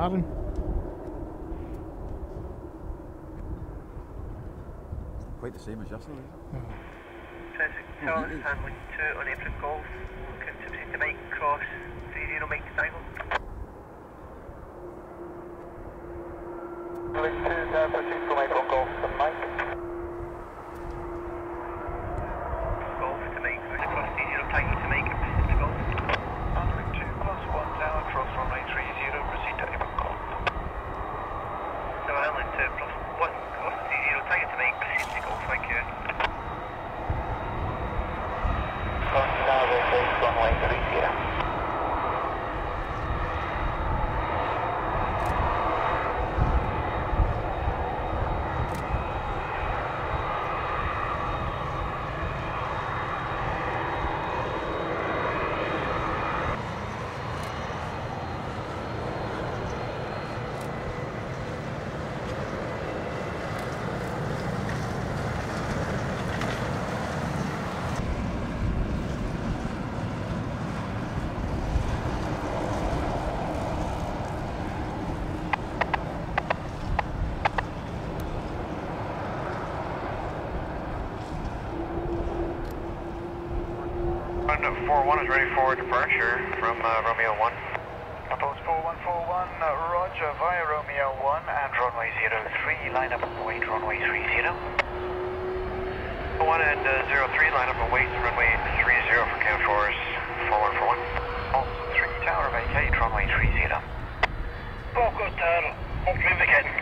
Aaron. Quite the same as yesterday. Transit Charlotte, handling 2 on apron golf, looking to proceed to Mike, cross 30 Mike to Tango. Link 2, proceed from April golf to Mike. Golf to Mike, push across 30 Tango to Mike and proceed to golf. Handling 2 plus 1 tower, cross runway 30, proceed to April golf. So handling 2 plus 1, cross 30 Tango to Mike, proceed to golf, thank you. Tower base runway 30. Round 41 is ready for departure from Romeo 1. Compose 4141, roger, via Romeo 1 and runway 03, line up and wait runway 30. 1 and 03, line up and wait, runway 30 for count 4s, 4141. Also 3 tower vacate, runway 30. Foco Tower, hopefully we can.